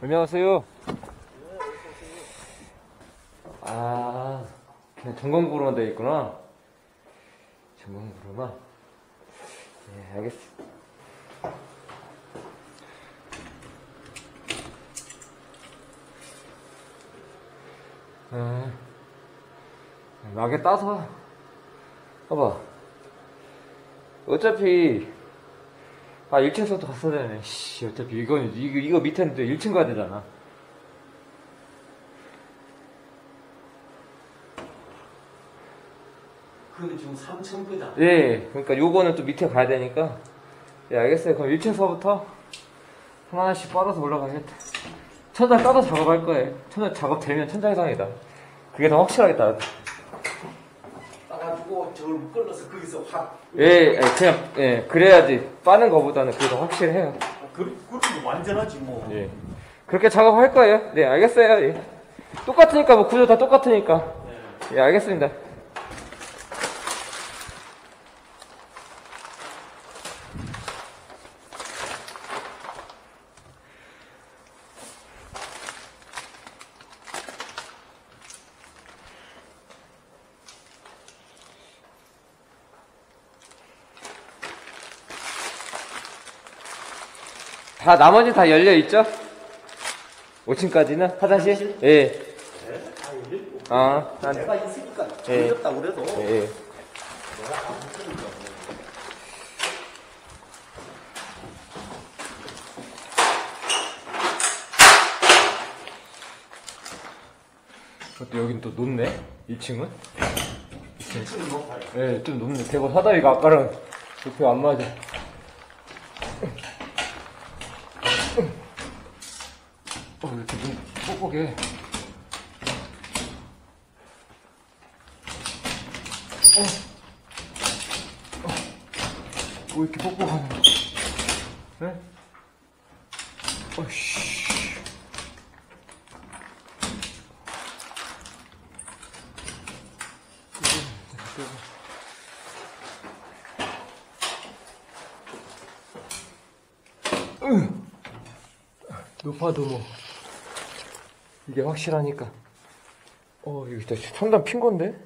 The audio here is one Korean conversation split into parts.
안녕하세요. 아, 그냥 전광구로만 되어 있구나. 전광구로만. 네, 알겠어. 막에 따서 봐봐. 어차피 1층서부터 갔어야 되네. 씨, 어차피 이거 밑에는 또 1층 가야 되잖아. 그게 지금 3층이다. 예, 그러니까 요거는 또 밑에 가야 되니까. 예, 알겠어요. 그럼 1층서부터 하나씩 빨아서 올라가야겠다. 천장 따서 작업할 거예요. 천장 작업되면 천장상이다. 그게 더 확실하겠다. 따가지고 저걸 묶어넣어서 거기서 확. 예, 그냥, 예, 그래야지. 빠는 거보다는 그게 더 확실해요. 그럼 완전하지 뭐. 예. 그렇게 작업할 거예요. 네, 알겠어요. 예. 똑같으니까, 뭐, 구조 다 똑같으니까. 예, 알겠습니다. 나머지 다 열려있죠? 5층까지는? 화장실? 예. 네? 다 열렸고. 아, 내가 있으니까 예. 열렸다 그래도. 예. 내가 안 있으니까. 또 여긴 또 높네? 2층은? 2층은 높아요. 예, 좀 높네. 대고 사다리가 아까랑 높이가 안 맞아. 이렇게 눈 뻑뻑해. 왜 이렇게 뻑뻑하냐? 네? 어이씨. 높아도 뭐 이게 확실하니까. 이거 진짜 천장 핀 건데?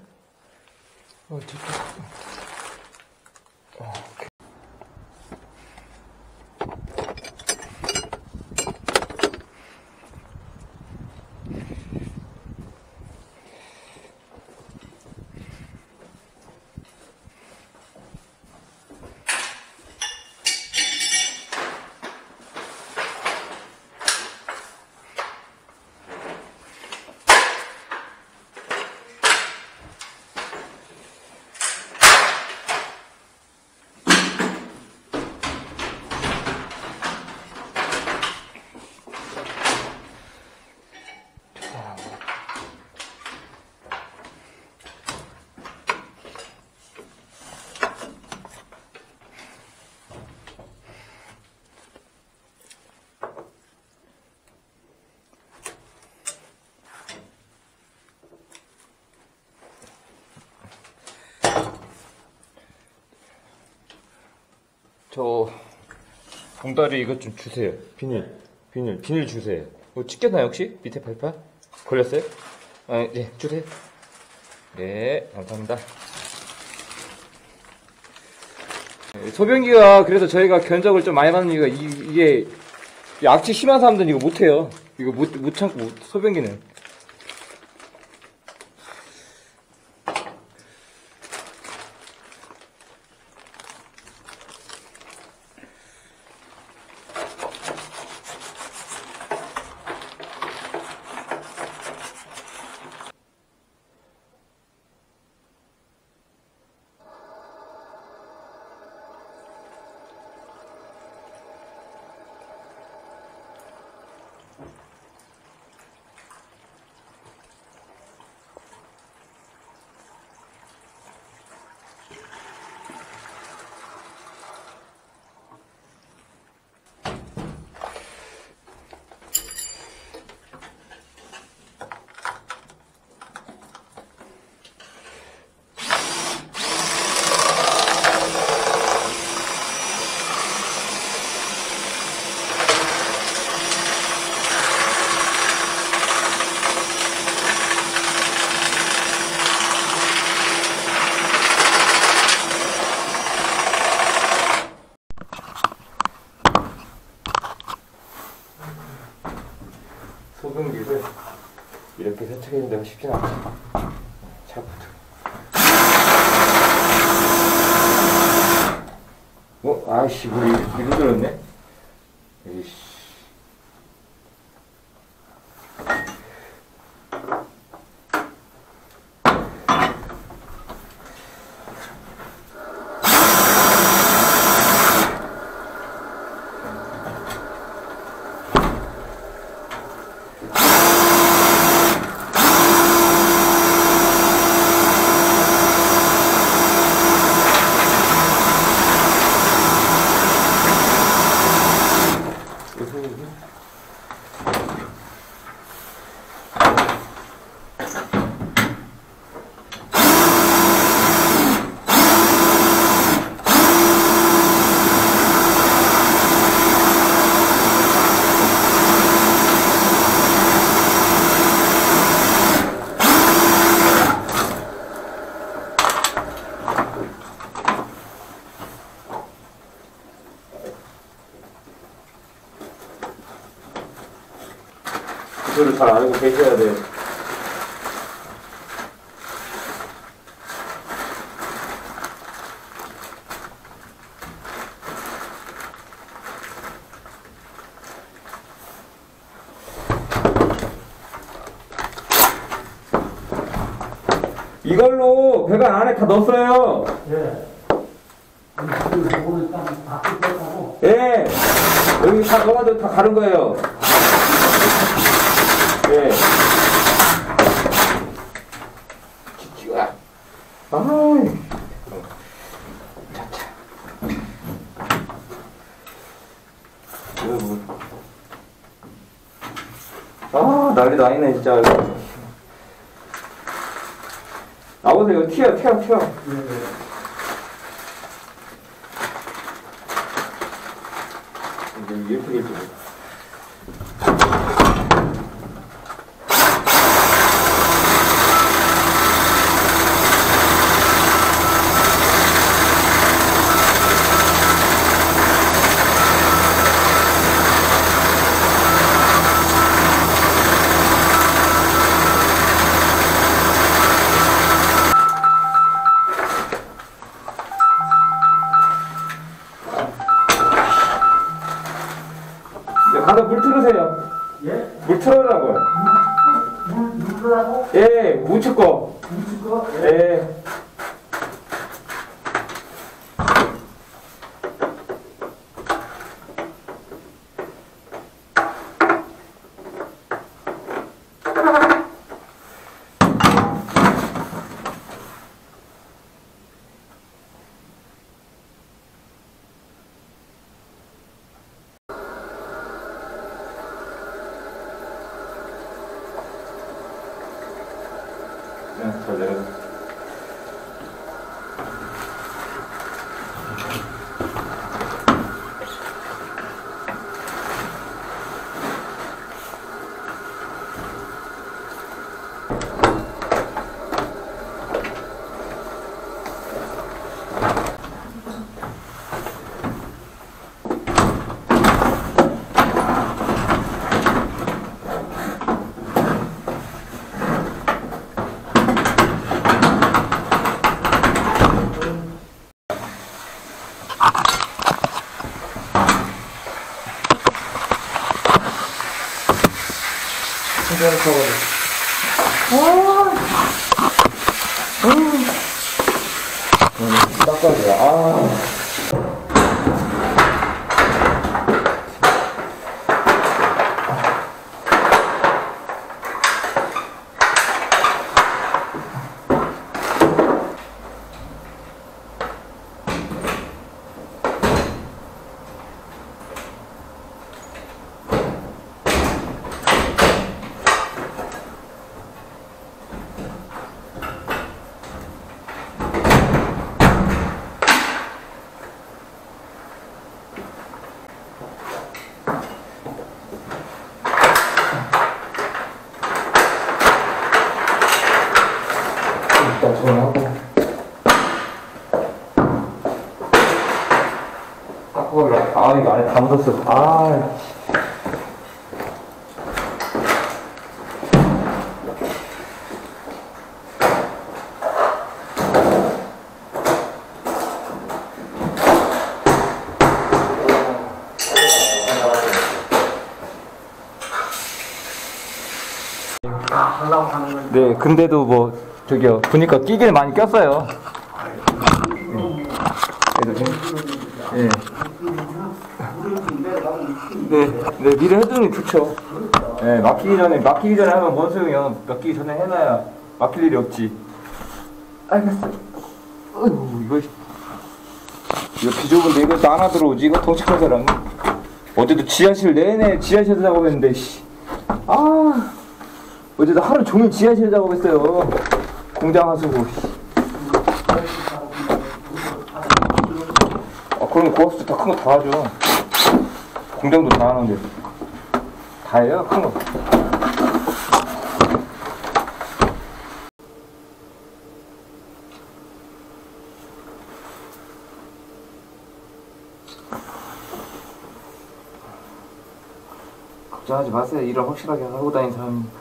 저 봉다리 이것 좀 주세요. 비닐 주세요. 찍혔나요 혹시? 밑에 팔팔? 걸렸어요? 네, 주세요. 네, 감사합니다. 소변기가 그래서 저희가 견적을 좀 많이 받는 이유가 이게 악취 심한 사람들은 이거 못해요. 이거 못 참고 소변기는. 소변기를 이렇게 세척해준 데가 쉽진 않지. 차부터. 아이씨, 물이 들었네? 에이씨. 그거를 잘 알고 계셔야 돼. 이걸로 배관 안에 다 넣었어요. 예. 예. 여기 다 넣어가지고 다 가른 거예요. 예. 아이. 차차. 아, 난리도 아니네, 진짜. 나오세요. 튀어. 이제 예쁘게 좀. 가서 물 틀으세요. 예? 물 틀으라고요. 물 틀으라고? 예, 무칠 거. 무칠 거? 예. 잘 내려. 닦아줘요. 일단 전화하고 닦고 이거 안에 다 묻었어. 하려고 하는 건. 네, 근데도 뭐 저기요 보니까 끼기를 많이 꼈어요. 그래도 예. 네, 미리 해두는 게 좋죠. 네, 막히기 전에 하면 뭔 소용이야. 막히기 전에 해놔야 막힐 일이 없지. 알겠어요. 어이구, 이거 비좁은데 이거 또 하나 들어오지? 이거 덩치 큰 사람. 어제도 지하실 내내 지하실에서 작업했는데, 씨. 아, 어제도 하루 종일 지하실 작업했어요. 공장 하수구. 그럼 고압수 더 큰 거 다 하죠. 공장도 다 하는데. 다 해요, 큰 거. 걱정하지 마세요. 일을 확실하게 하고 다니는 사람이니까.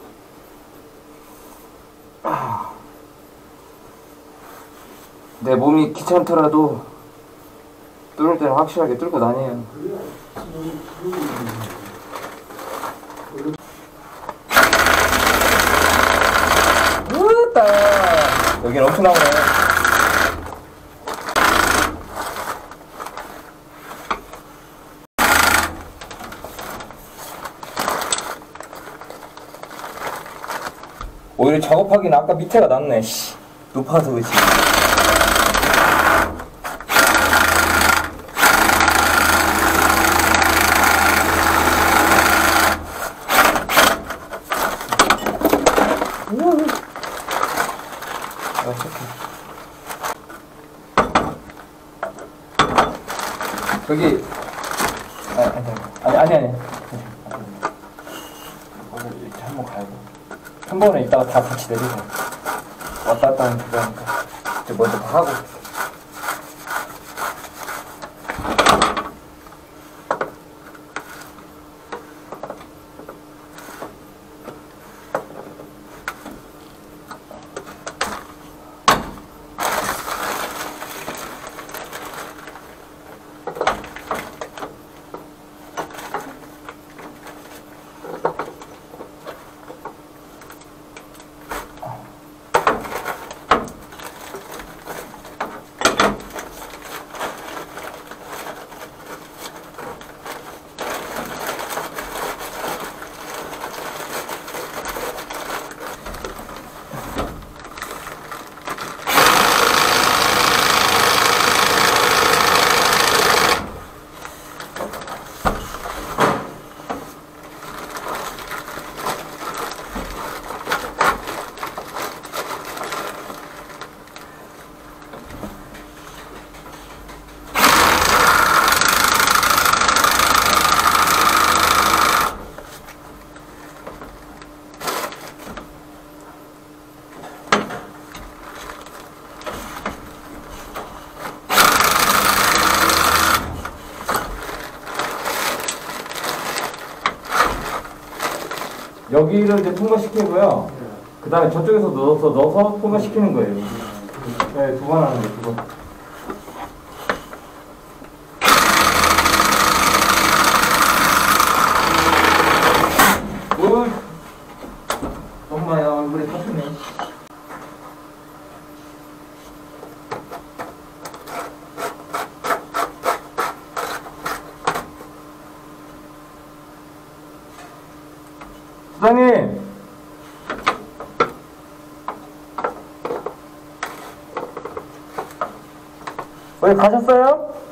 내 몸이 귀찮더라도 뚫을 때는 확실하게 뚫고 다녀요. 으따! 여긴 엄청 나오네. 오히려 작업하기는 아까 밑에가 낫네. 씨. 높아서 그렇지. 저기 아니 이렇게 한번 가야고 한 번에 이따가 다 같이 내리고 왔다 갔다 하는 그거니까 이제 먼저 다 하고. 여기를 이제 통과시키고요. 그 다음에 저쪽에서 넣어서 통과시키는 거예요. 네, 두 번 하는 거예요, 두 번. 엄마야, 얼굴에 타투네. 수장님! 왜 가셨어요?